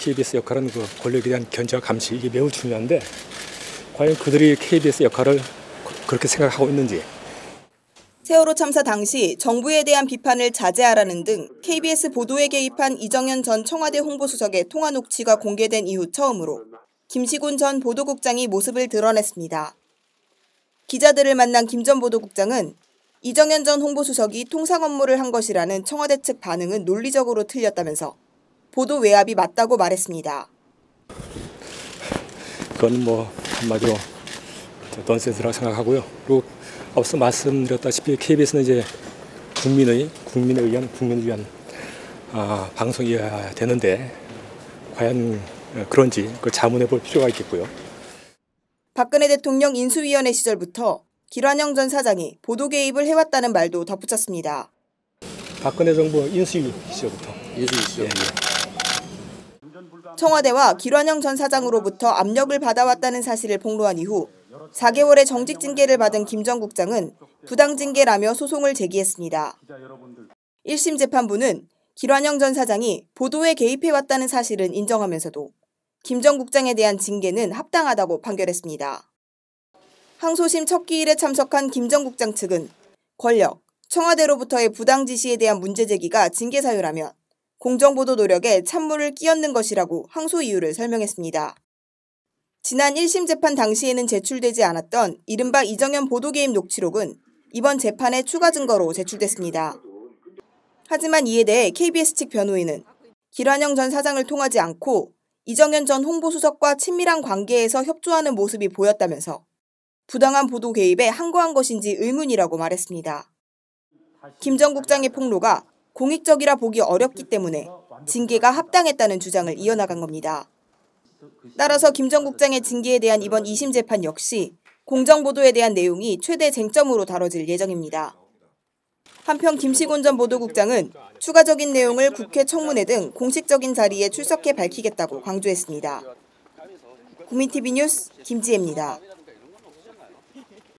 KBS 역할은 그 권력에 대한 견제와 감시 이게 매우 중요한데 과연 그들이 KBS 역할을 그렇게 생각하고 있는지. 세월호 참사 당시 정부에 대한 비판을 자제하라는 등 KBS 보도에 개입한 이정현 전 청와대 홍보수석의 통화 녹취가 공개된 이후 처음으로 김시곤 전 보도국장이 모습을 드러냈습니다. 기자들을 만난 김 전 보도국장은 이정현 전 홍보수석이 통상 업무를 한 것이라는 청와대 측 반응은 논리적으로 틀렸다면서 보도 외압이 맞다고 말했습니다. 그건 뭐 한마디로 넌센스라고 생각하고요. 그리고 앞서 말씀드렸다시피 KBS는 이제 국민을 위한 방송이어야 되는데 과연 그런지 그걸 자문해 볼 필요가 있겠고요. 박근혜 대통령 인수위원회 시절부터 길환영 전 사장이 보도 개입을 해왔다는 말도 덧붙였습니다. 박근혜 정부 인수위 시절부터. 청와대와 길환영 전 사장으로부터 압력을 받아왔다는 사실을 폭로한 이후 4개월의 정직 징계를 받은 김 전 국장은 부당 징계라며 소송을 제기했습니다. 1심 재판부는 길환영 전 사장이 보도에 개입해왔다는 사실은 인정하면서도 김 전 국장에 대한 징계는 합당하다고 판결했습니다. 항소심 첫 기일에 참석한 김 전 국장 측은 권력, 청와대로부터의 부당 지시에 대한 문제 제기가 징계 사유라면 공정보도 노력에 찬물을 끼얹는 것이라고 항소 이유를 설명했습니다. 지난 1심 재판 당시에는 제출되지 않았던 이른바 이정현 보도 개입 녹취록은 이번 재판의 추가 증거로 제출됐습니다. 하지만 이에 대해 KBS 측 변호인은 길환영 전 사장을 통하지 않고 이정현 전 홍보수석과 친밀한 관계에서 협조하는 모습이 보였다면서 부당한 보도 개입에 항거한 것인지 의문이라고 말했습니다. 김 전 국장의 폭로가 공익적이라 보기 어렵기 때문에 징계가 합당했다는 주장을 이어나간 겁니다. 따라서 김 전 국장의 징계에 대한 이번 2심 재판 역시 공정보도에 대한 내용이 최대 쟁점으로 다뤄질 예정입니다. 한편 김시곤 전 보도국장은 추가적인 내용을 국회 청문회 등 공식적인 자리에 출석해 밝히겠다고 강조했습니다. 국민TV 뉴스 김지혜입니다.